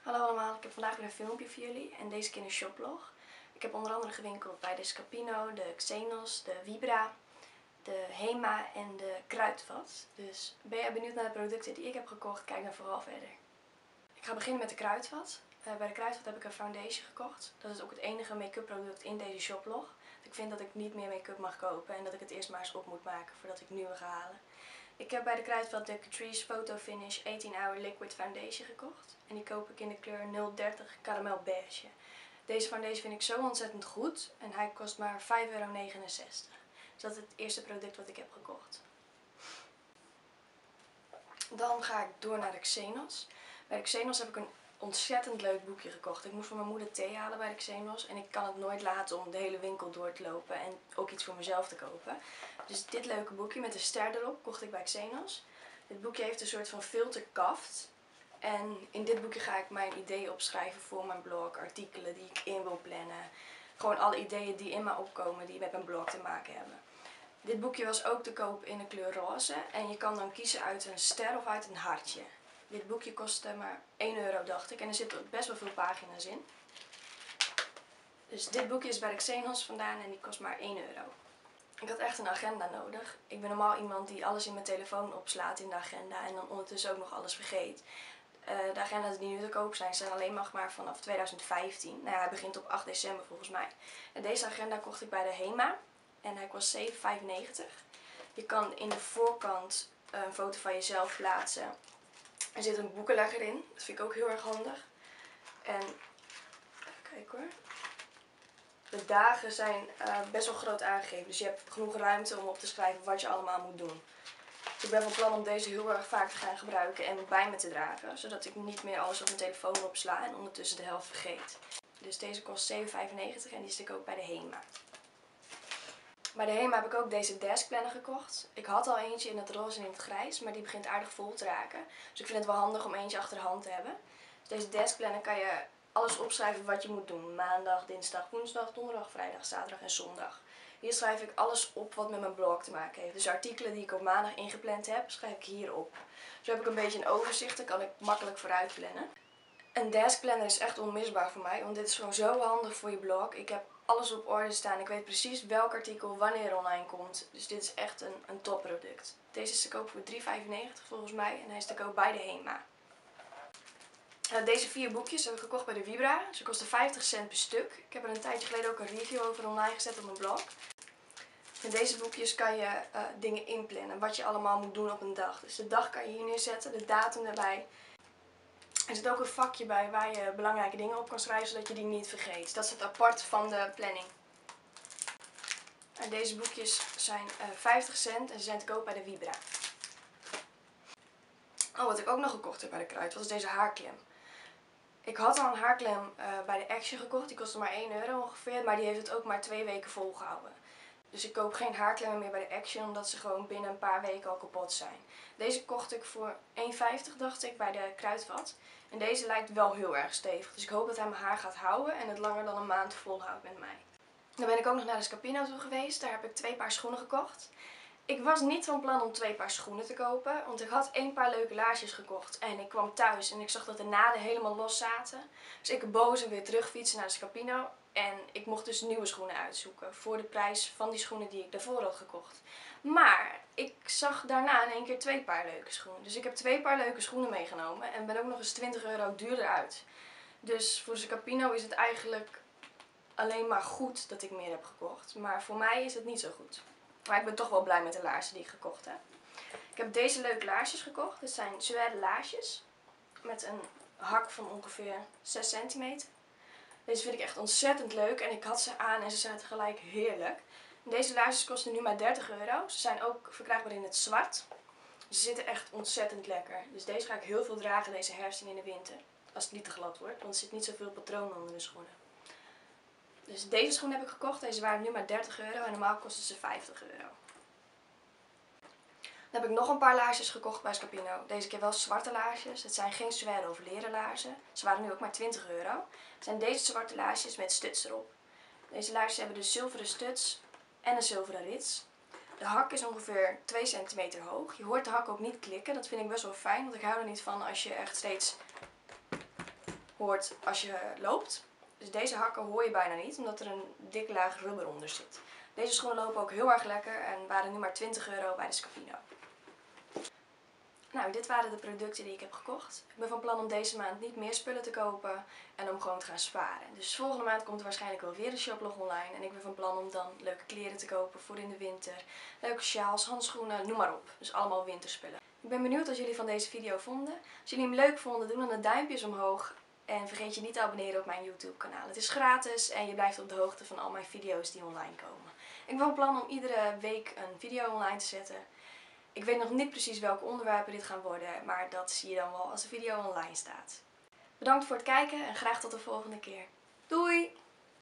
Hallo allemaal, ik heb vandaag weer een filmpje voor jullie en deze keer een shoplog. Ik heb onder andere gewinkeld bij de Scapino, de Xenos, de Vibra, de Hema en de Kruidvat. Dus ben jij benieuwd naar de producten die ik heb gekocht? Kijk dan vooral verder. Ik ga beginnen met de Kruidvat. Bij de Kruidvat heb ik een foundation gekocht. Dat is ook het enige make-up product in deze shoplog. Ik vind dat ik niet meer make-up mag kopen en dat ik het eerst maar eens op moet maken voordat ik nieuwe ga halen. Ik heb bij de Kruidvat de Catrice Photo Finish 18 Hour Liquid Foundation gekocht. En die koop ik in de kleur 030 Caramel Beige. Deze foundation vind ik zo ontzettend goed en hij kost maar €5,69. Dus dat is het eerste product wat ik heb gekocht. Dan ga ik door naar de Xenos. Bij de Xenos heb ik een ontzettend leuk boekje gekocht. Ik moest voor mijn moeder thee halen bij de Xenos en ik kan het nooit laten om de hele winkel door te lopen en ook iets voor mezelf te kopen. Dus dit leuke boekje met een ster erop kocht ik bij Xenos. Dit boekje heeft een soort van filterkaft. En in dit boekje ga ik mijn ideeën opschrijven voor mijn blog, artikelen die ik in wil plannen. Gewoon alle ideeën die in me opkomen die met mijn blog te maken hebben. Dit boekje was ook te koop in de kleur roze en je kan dan kiezen uit een ster of uit een hartje. Dit boekje kostte maar €1 dacht ik en er zitten best wel veel pagina's in. Dus dit boekje is bij de Xenos vandaan en die kost maar €1. Ik had echt een agenda nodig. Ik ben normaal iemand die alles in mijn telefoon opslaat in de agenda en dan ondertussen ook nog alles vergeet. De agenda's die nu te koop zijn alleen nog maar vanaf 2015. Nou ja, hij begint op 8 december volgens mij. En deze agenda kocht ik bij de Hema en hij kost €7,95. Je kan in de voorkant een foto van jezelf plaatsen. Er zit een boekenlegger in, dat vind ik ook heel erg handig. En even kijken hoor. De dagen zijn best wel groot aangegeven, dus je hebt genoeg ruimte om op te schrijven wat je allemaal moet doen. Ik ben van plan om deze heel erg vaak te gaan gebruiken en bij me te dragen, zodat ik niet meer alles op mijn telefoon opsla en ondertussen de helft vergeet. Dus deze kost €7,95 en die stik ook bij de Hema. Bij de Hema heb ik ook deze deskplanner gekocht. Ik had al eentje in het roze en in het grijs, maar die begint aardig vol te raken. Dus ik vind het wel handig om eentje achter de hand te hebben. Dus deze deskplanner kan je alles opschrijven wat je moet doen. Maandag, dinsdag, woensdag, donderdag, vrijdag, zaterdag en zondag. Hier schrijf ik alles op wat met mijn blog te maken heeft. Dus artikelen die ik op maandag ingepland heb, schrijf ik hier op. Zo heb ik een beetje een overzicht, dan kan ik makkelijk vooruit plannen. Een deskplanner is echt onmisbaar voor mij, want dit is gewoon zo handig voor je blog. Ik heb alles op orde staan. Ik weet precies welk artikel wanneer online komt. Dus dit is echt een topproduct. Deze is te koop voor €3,95 volgens mij en hij is te koop bij de Hema. Deze 4 boekjes heb ik gekocht bij de Vibra. Ze kosten 50 cent per stuk. Ik heb er een tijdje geleden ook een review over online gezet op mijn blog. Met deze boekjes kan je dingen inplannen, wat je allemaal moet doen op een dag. Dus de dag kan je hier neerzetten, de datum erbij. Er zit ook een vakje bij waar je belangrijke dingen op kan schrijven, zodat je die niet vergeet. Dat zit apart van de planning. En deze boekjes zijn 50 cent en ze zijn te koop bij de Vibra. Oh, wat ik ook nog gekocht heb bij de Kruid was deze haarklem. Ik had al een haarklem bij de Action gekocht, die kostte maar €1 ongeveer, maar die heeft het ook maar 2 weken volgehouden. Dus ik koop geen haarklemmen meer bij de Action, omdat ze gewoon binnen een paar weken al kapot zijn. Deze kocht ik voor €1,50 dacht ik bij de Kruidvat. En deze lijkt wel heel erg stevig, dus ik hoop dat hij mijn haar gaat houden en het langer dan een maand volhoudt met mij. Dan ben ik ook nog naar de Scapino toe geweest, daar heb ik 2 paar schoenen gekocht. Ik was niet van plan om 2 paar schoenen te kopen, want ik had 1 paar leuke laarsjes gekocht en ik kwam thuis en ik zag dat de naden helemaal los zaten. Dus ik boos en weer terugfietsen naar de Scapino en ik mocht dus nieuwe schoenen uitzoeken voor de prijs van die schoenen die ik daarvoor had gekocht. Maar ik zag daarna in één keer 2 paar leuke schoenen. Dus ik heb 2 paar leuke schoenen meegenomen en ben ook nog eens €20 duurder uit. Dus voor de Scapino is het eigenlijk alleen maar goed dat ik meer heb gekocht, maar voor mij is het niet zo goed. Maar ik ben toch wel blij met de laarzen die ik gekocht heb. Ik heb deze leuke laarsjes gekocht. Dit zijn suède laarsjes met een hak van ongeveer 6 centimeter. Deze vind ik echt ontzettend leuk en ik had ze aan en ze zaten gelijk heerlijk. Deze laarsjes kosten nu maar €30. Ze zijn ook verkrijgbaar in het zwart. Ze zitten echt ontzettend lekker. Dus deze ga ik heel veel dragen deze herfst en in de winter. Als het niet te glad wordt, want er zit niet zoveel patroon onder de schoenen. Dus deze schoenen heb ik gekocht. Deze waren nu maar €30 en normaal kosten ze €50. Dan heb ik nog een paar laarsjes gekocht bij Scapino. Deze keer wel zwarte laarsjes. Het zijn geen suède of leren laarzen. Ze waren nu ook maar €20. Het zijn deze zwarte laarsjes met studs erop. Deze laarsjes hebben dus zilveren studs en een zilveren rits. De hak is ongeveer 2 centimeter hoog. Je hoort de hak ook niet klikken. Dat vind ik best wel fijn, want ik hou er niet van als je echt steeds hoort als je loopt. Dus deze hakken hoor je bijna niet, omdat er een dik laag rubber onder zit. Deze schoenen lopen ook heel erg lekker en waren nu maar €20 bij de Scapino. Nou, dit waren de producten die ik heb gekocht. Ik ben van plan om deze maand niet meer spullen te kopen en om gewoon te gaan sparen. Dus volgende maand komt er waarschijnlijk wel weer een shoplog online. En ik ben van plan om dan leuke kleren te kopen voor in de winter. Leuke sjaals, handschoenen, noem maar op. Dus allemaal winterspullen. Ik ben benieuwd wat jullie van deze video vonden. Als jullie hem leuk vonden, doe dan een duimpjes omhoog. En vergeet je niet te abonneren op mijn YouTube kanaal. Het is gratis en je blijft op de hoogte van al mijn video's die online komen. Ik ben van plan om iedere week een video online te zetten. Ik weet nog niet precies welke onderwerpen dit gaan worden, maar dat zie je dan wel als de video online staat. Bedankt voor het kijken en graag tot de volgende keer. Doei!